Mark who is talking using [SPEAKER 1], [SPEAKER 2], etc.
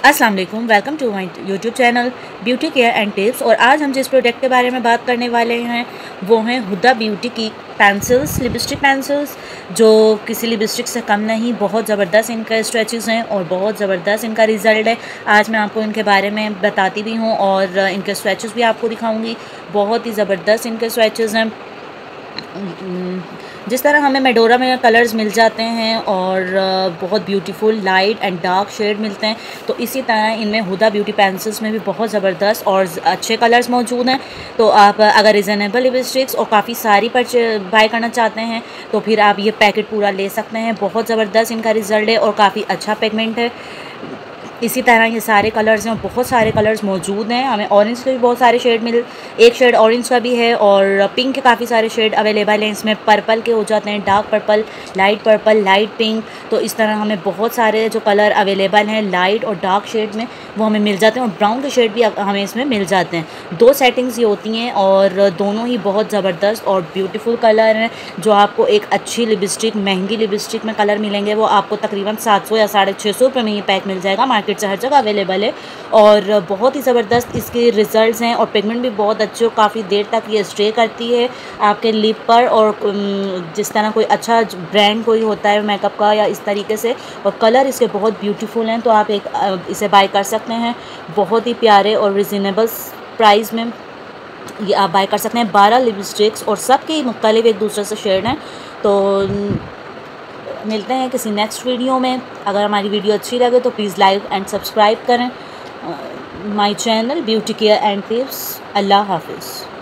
[SPEAKER 1] अस्सलाम वालेकुम, welcome to my YouTube channel beauty care and tips. और आज हम जिस प्रोडक्ट के बारे में बात करने वाले हैं वो हैं हुदा ब्यूटी की पेंसिल्स, लिपस्टिक पेंसिल्स, जो किसी लिपस्टिक से कम नहीं। बहुत ज़बरदस्त इनका स्ट्रेचेस हैं और बहुत ज़बरदस्त इनका रिज़ल्ट है। आज मैं आपको इनके बारे में बताती भी हूँ और इनके स्ट्रेचेस भी आपको दिखाऊँगी। बहुत ही ज़बरदस्त इनके स्ट्रेचेस हैं। जिस तरह हमें मेडोरा में कलर्स मिल जाते हैं और बहुत beautiful light and dark shade मिलते हैं, तो इसी तरह इनमें हुदा ब्यूटी पेंसिल्स में भी बहुत ज़बरदस्त और अच्छे कलर्स मौजूद हैं। तो आप अगर रिजनेबल लिपस्टिक्स और काफ़ी सारी बाय करना चाहते हैं तो फिर आप ये पैकेट पूरा ले सकते हैं। बहुत ज़बरदस्त इनका रिज़ल्ट है और काफ़ी अच्छा पिगमेंट है। इसी तरह ये सारे कलर्स हैं और बहुत सारे कलर्स मौजूद हैं। हमें ऑरेंज के भी बहुत सारे शेड एक शेड ऑरेंज का भी है और पिंक के काफ़ी सारे शेड अवेलेबल हैं। इसमें पर्पल के हो जाते हैं, डार्क पर्पल, लाइट पिंक। तो इस तरह हमें बहुत सारे जो कलर अवेलेबल हैं लाइट और डार्क शेड में वो हमें मिल जाते हैं और ब्राउन के शेड भी हमें इसमें मिल जाते हैं। 2 सेटिंग्स ये होती हैं और दोनों ही बहुत ज़बरदस्त और ब्यूटीफुल कलर हैं। जो आपको एक अच्छी लिपस्टिक, महंगी लिपस्टिक में कलर मिलेंगे वो आपको तकरीबन 700 या 650 रुपये में ये पैक मिल जाएगा। मार्केट से हर जगह अवेलेबल है और बहुत ही ज़बरदस्त इसके रिज़ल्ट्स हैं और पिगमेंट भी बहुत अच्छे और काफ़ी देर तक ये स्टे करती है आपके लिप पर। और जिस तरह कोई अच्छा ब्रांड कोई होता है मेकअप का या इस तरीके से, और कलर इसके बहुत ब्यूटीफुल हैं, तो आप इसे बाय कर सकते हैं। बहुत ही प्यारे और रिजनेबल प्राइस में ये आप बाय कर सकते हैं। 12 लिपस्टिक्स और सबके मुख्तलिफ एक दूसरे से शेड हैं। तो मिलते हैं किसी नेक्स्ट वीडियो में। अगर हमारी वीडियो अच्छी लगे तो प्लीज़ लाइक एंड सब्सक्राइब करें my channel beauty care and tips. अल्लाह हाफिज़।